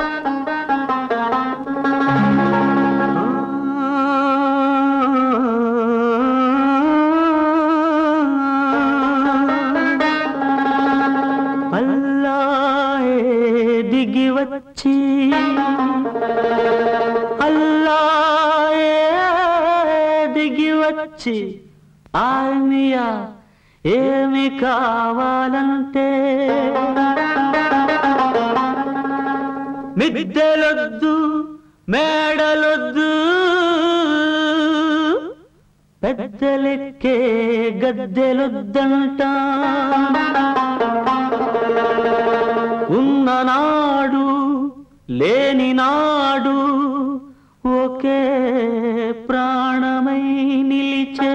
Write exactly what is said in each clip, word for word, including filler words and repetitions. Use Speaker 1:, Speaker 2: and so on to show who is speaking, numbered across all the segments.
Speaker 1: వచ్చి అల్లాయే దిగి వచ్చి ఆల్మియా ఏమి కావాలంటే మిద్దెలొద్దు మేడలొద్దు పెద్దలెక్కే గద్దెలొద్దంటా ఉన్ననాడు లేని నాడు ఒకే ప్రాణమై నిలిచే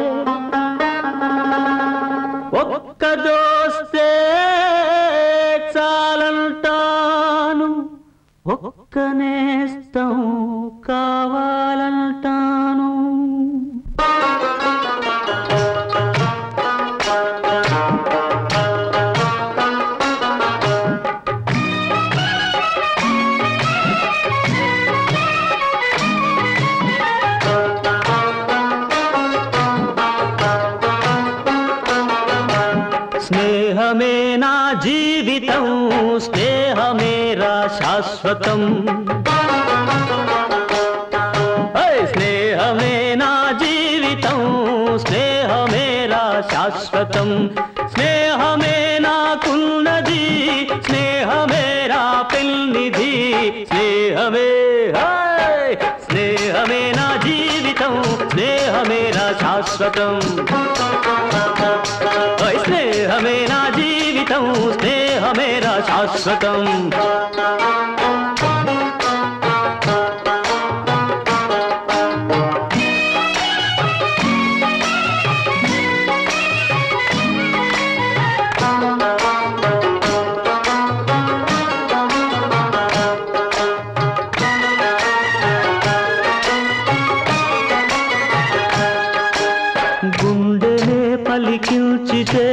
Speaker 1: ఒక్క దోస్తే చాలంటాను ఒక్క నేస్తం కావాలంటాను స్నేహమే నా జీవితం స్నేహమేరా శాశ్వతం స్నేహమే నా జీవితం స్నేహమేరా శాశ్వతం స్నేహమే నాకున్నది స్నేహమేరా పెన్నిధి స్నేహమే స్నేహమే నా జీవితం స్నేహమేరా శాశ్వతం స్నేహమే నా జీవితం స్నేహమేరా శాశ్వతం గుండెనే పలికించితే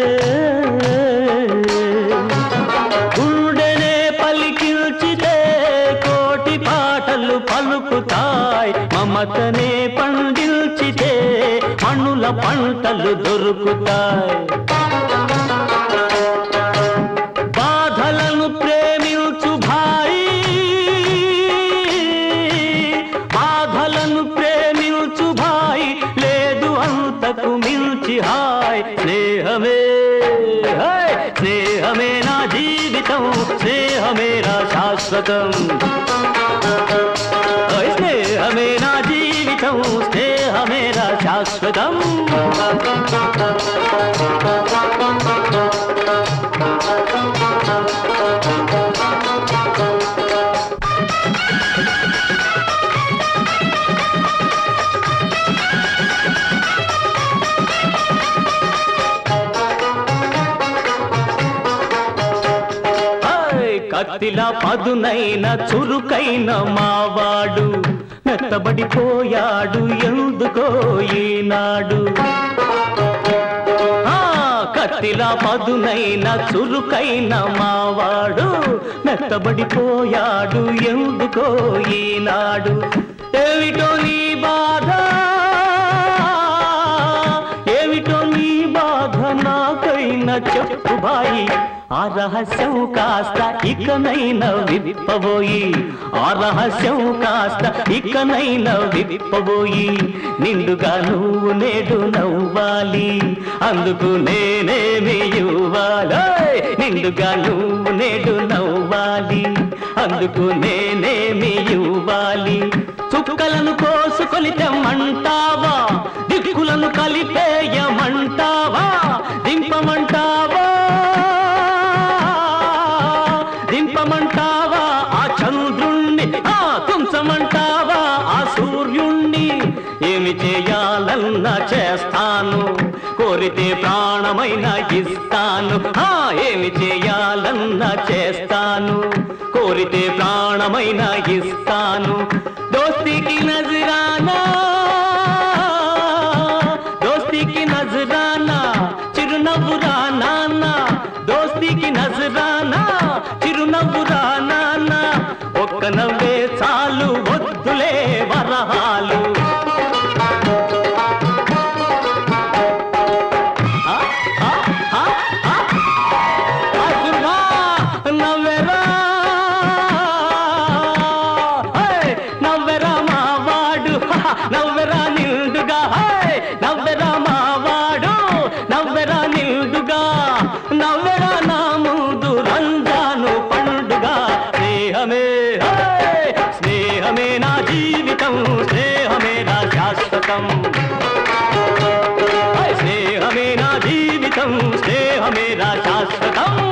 Speaker 1: గుండెనే పలికించితే కోటి పాటలు పలుకుతాయి మమతనే పండించితే మణుల పంటలు దొరుకుతాయి బాధలను ప్రేమించు భాయి బాధలను ప్రేమించు భాయి లేదు అంతకు మించి హాయ్ స్నేహమే హాయ్ స్నేహమే నా జీవితం స్నేహమేరా శాశ్వతం స్నేహమే నా జీవితం స్నేహమేరా శాశ్వతం కత్తిలా పదునైన చురుకైన మావాడు మెత్తబడిపోయాడు ఎందుకో ఈనాడు కత్తిలా పదునైన చురుకైన మావాడు మెత్తబడిపోయాడు ఎందుకో ఈనాడు ఏమిటో నీ బాధ ఏమిటో నీ బాధ నాకైనా చెప్పు బాయి ఆ రహస్యం కాస్త ఇకనైనా విప్పబోయి ఆ రహస్యం కాస్త ఇకనైనా విప్పబోయి నిండుగా నువ్వు నేడు నవ్వాలి అందుకు నేనేమి ఇవ్వాలి నిండుగా నువ్వు నేడు నవ్వాలి అందుకు నేనేమి ఇవ్వాలి చుక్కలను కోసుకొని తెమ్మంటావా దిక్కులను కలిపేయమంటావా దింపమంటావా దింపమంటావా ఆ చంద్రుణ్ణి ఆ తుంచమంటావా ఆ సూర్యుణ్ణి ఏమి చేయాలన్నా చేస్తాను కోరితే ప్రాణమైనా ఇస్తాను ఆ ఏమి చేయాలన్నా చేస్తాను కోరితే ప్రాణమైనా ఇస్తాను దోస్తీకి నజరానా దోస్తీకి నజరానా చిరునవ్వురా నాన్న దోస్తీకి నజరానా చిరునవ్వురా నాన్న జీవితం స్నేహమేనా శాశ్వతం స్నేహమేనా జీవితం స్నేహమేనా శాశ్వతం